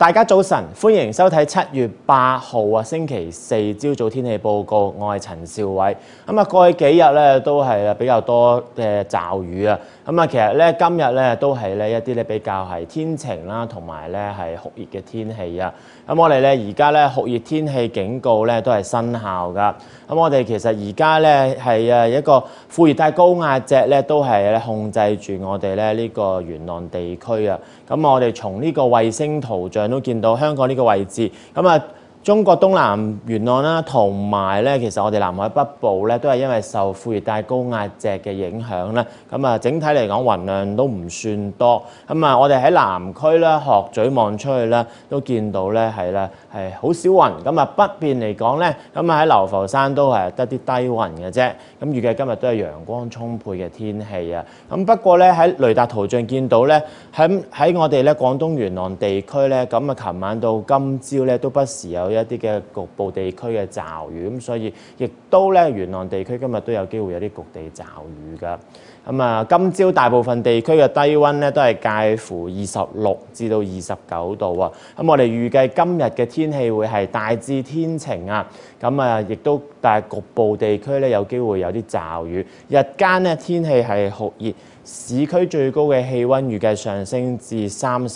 大家早晨，歡迎收睇7月8號啊，星期四朝早天氣報告。我係陳兆偉。過去幾日咧都係比較多嘅驟雨啊。其實咧今日咧都係咧一啲咧比較係天晴啦，同埋咧係酷熱嘅天氣啊。我哋咧而家咧酷熱天氣警告咧都係生效㗎。我哋其實而家咧係一個副熱帶高壓脊咧都係咧控制住我哋咧呢個沿岸地區啊。我哋從呢個衛星圖像都見到香港呢個位置，中國東南沿岸啦，同埋咧其實我哋南海北部咧都係因為受副熱帶高壓脊嘅影響咧，整體嚟講雲量都唔算多。我哋喺南區啦、鶴咀望出去啦，都見到咧係好少雲。北邊嚟講咧，喺流浮山都係得啲低雲嘅啫。預計今日都係陽光充沛嘅天氣啊。不過咧喺雷達圖像見到咧，喺我哋咧廣東沿岸地區咧，琴晚到今朝咧都不時有一啲嘅局部地區嘅驟雨，咁所以亦都咧沿岸地區今日都有機會有啲局地驟雨㗎。今朝大部分地區嘅低溫咧都係介乎26至到29度啊。我哋預計今日嘅天氣會係大致天晴啊。亦都但係局部地區咧有機會有啲驟雨。日間咧天氣係酷熱。市區最高嘅氣温預計上升至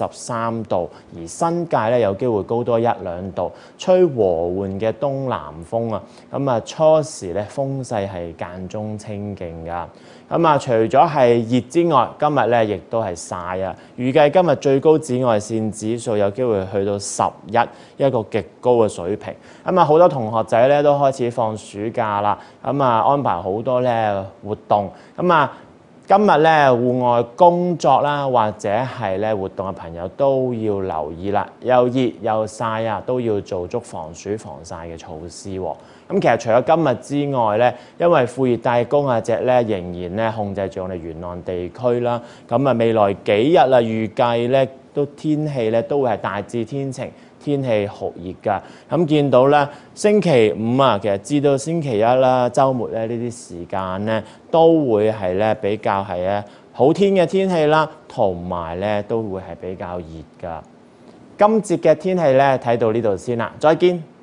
33度，而新界咧有機會高多1-2度，吹和緩嘅東南風啊。初時咧風勢係間中清勁㗎。除咗係熱之外，今日咧亦都係曬啊。預計今日最高紫外線指數有機會去到11，一個極高嘅水平。好多同學仔咧都開始放暑假啦，安排好多咧活動。今日咧戶外工作啦，或者係咧活動嘅朋友都要留意啦。又熱又曬啊，都要做足防暑防曬嘅措施喎。其實除咗今日之外咧，因為副熱帶高壓脊咧仍然咧控制住我哋沿岸地區啦。未來幾日啊，預計咧天氣咧都會係大致天晴。天氣酷熱㗎，見到咧星期五啊，其實至到星期一啦，週末咧呢啲時間咧都會係咧比較係好天嘅天氣啦，同埋咧都會係比較熱㗎。今節嘅天氣咧睇到呢度先啦，再見。